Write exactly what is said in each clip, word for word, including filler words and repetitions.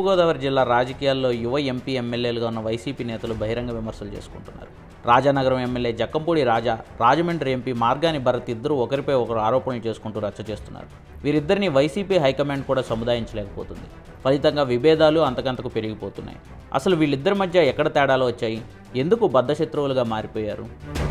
తూర్పుగోదావరి జిల్లా రాజకీయాల్లో యువ ఎంపీ ఎమ్మెల్యేలుగా ఉన్న వైసీపీ నేతలు బహిరంగ విమర్శలు చేసుకుంటున్నారు. రాజానగరం ఎమ్మెల్యే జక్కంపూడి రాజా, రాజమండ్రి ఎంపీ మార్గాని భరత్ ఇద్దరు ఒకరిపై ఒకరు ఆరోపణలు చేసుకుంటూ రచ్చ చేస్తున్నారు. వీరిద్దరిని వైసీపీ హైకమాండ్ కూడా సముదాయించలేకపోతుంది. ఫలితంగా విభేదాలు అంతకంతకు పెరిగిపోతున్నాయి. అసలు వీళ్ళిద్దరి మధ్య ఎక్కడ తేడాలు వచ్చాయి? ఎందుకు బద్ధశత్రువులుగా మారిపోయారు?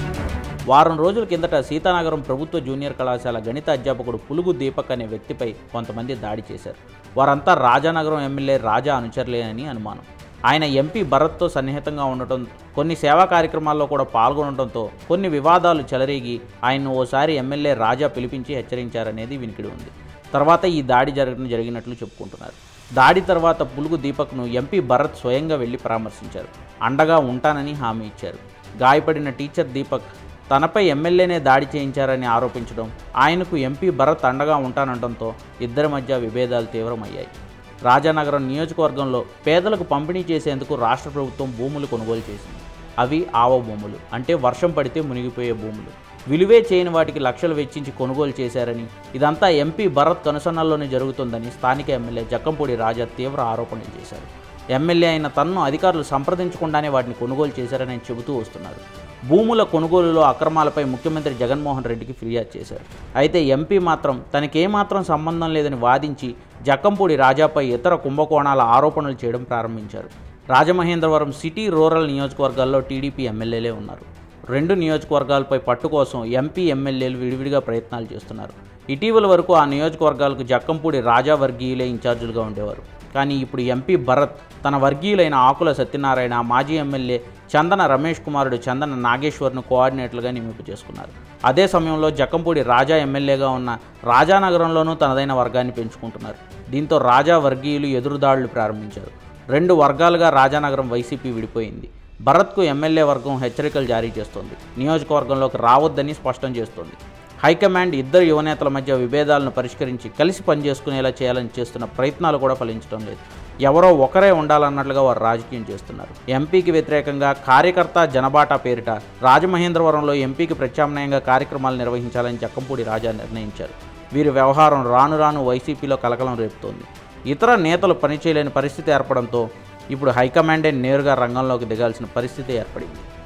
వారం రోజుల కిందట సీతానగరం ప్రభుత్వ జూనియర్ కళాశాల గణిత అధ్యాపకుడు పులుగు దీపక్ అనే వ్యక్తిపై కొంతమంది దాడి చేశారు. వారంతా రాజానగరం ఎమ్మెల్యే రాజా అనుచరులేనని అనుమానం. ఆయన ఎంపీ భరత్తో సన్నిహితంగా ఉండటం, కొన్ని సేవా కార్యక్రమాల్లో కూడా పాల్గొనడంతో కొన్ని వివాదాలు చెలరేగి ఆయన్ను ఓసారి ఎమ్మెల్యే రాజా పిలిపించి హెచ్చరించారనేది వినికిడి ఉంది. తర్వాత ఈ దాడి జరగడం జరిగినట్లు చెప్పుకుంటున్నారు. దాడి తర్వాత పులుగు దీపక్ను ఎంపీ భరత్ స్వయంగా వెళ్లి పరామర్శించారు. అండగా ఉంటానని హామీ ఇచ్చారు. గాయపడిన టీచర్ దీపక్ తనపై ఎమ్మెల్యేనే దాడి చేయించారని ఆరోపించడం, ఆయనకు ఎంపీ భరత్ అండగా ఉంటానంటంతో ఇద్దరి మధ్య విభేదాలు తీవ్రమయ్యాయి. రాజానగరం నియోజకవర్గంలో పేదలకు పంపిణీ చేసేందుకు రాష్ట్ర ప్రభుత్వం భూములు కొనుగోలు చేసింది. అవి ఆవ భూములు, అంటే వర్షం పడితే మునిగిపోయే భూములు. విలువే చేయని వాటికి లక్షలు వెచ్చించి కొనుగోలు చేశారని, ఇదంతా ఎంపీ భరత్ కనుసన్నల్లోనే జరుగుతుందని స్థానిక ఎమ్మెల్యే జక్కంపూడి రాజా తీవ్ర ఆరోపణలు చేశారు. ఎమ్మెల్యే అయిన తనను అధికారులు సంప్రదించకుండానే వాటిని కొనుగోలు చేశారని చెబుతూ వస్తున్నారు. భూముల కొనుగోలులో అక్రమాలపై ముఖ్యమంత్రి జగన్మోహన్ రెడ్డికి ఫిర్యాదు చేశారు. అయితే ఎంపీ మాత్రం తనకేమాత్రం సంబంధం లేదని వాదించి జక్కంపూడి రాజాపై ఇతర కుంభకోణాల ఆరోపణలు చేయడం ప్రారంభించారు. రాజమహేంద్రవరం సిటీ, రూరల్ నియోజకవర్గాల్లో టీడీపీ ఎమ్మెల్యేలే ఉన్నారు. రెండు నియోజకవర్గాలపై పట్టు కోసం ఎంపీ ఎమ్మెల్యేలు విడివిడిగా ప్రయత్నాలు చేస్తున్నారు. ఇటీవల వరకు ఆ నియోజకవర్గాలకు జక్కంపూడి రాజా వర్గీయులే ఇన్ఛార్జీలుగా ఉండేవారు. కానీ ఇప్పుడు ఎంపీ భరత్ తన వర్గీయులైన ఆకుల సత్యనారాయణ, మాజీ ఎమ్మెల్యే చందన రమేష్ కుమారుడు చందన నాగేశ్వర్ను కోఆర్డినేటర్లుగా నియమింపు చేసుకున్నారు. అదే సమయంలో జక్కంపూడి రాజా ఎమ్మెల్యేగా ఉన్న రాజానగరంలోనూ తనదైన వర్గాన్ని పెంచుకుంటున్నారు. దీంతో రాజా వర్గీయులు ఎదురుదాడులు ప్రారంభించారు. రెండు వర్గాలుగా రాజానగరం వైసీపీ విడిపోయింది. భరత్కు ఎమ్మెల్యే వర్గం హెచ్చరికలు జారీ చేస్తోంది. నియోజకవర్గంలోకి రావద్దని స్పష్టం చేస్తోంది. హైకమాండ్ ఇద్దరు యువనేతల మధ్య విభేదాలను పరిష్కరించి కలిసి పనిచేసుకునేలా చేయాలని చేస్తున్న ప్రయత్నాలు కూడా ఫలించడం లేదు. ఎవరో ఒకరే ఉండాలన్నట్లుగా వారు రాజకీయం చేస్తున్నారు. ఎంపీకి వ్యతిరేకంగా కార్యకర్త జనబాటా పేరిట రాజమహేంద్రవరంలో ఎంపీకి ప్రత్యామ్నాయంగా కార్యక్రమాలు నిర్వహించాలని జక్కంపూడి రాజా నిర్ణయించారు. వీరి వ్యవహారం రాను రాను వైసీపీలో కలకలం రేపుతోంది. ఇతర నేతలు పనిచేయలేని పరిస్థితి ఏర్పడంతో ఇప్పుడు హైకమాండే నేరుగా రంగంలోకి దిగాల్సిన పరిస్థితి ఏర్పడింది.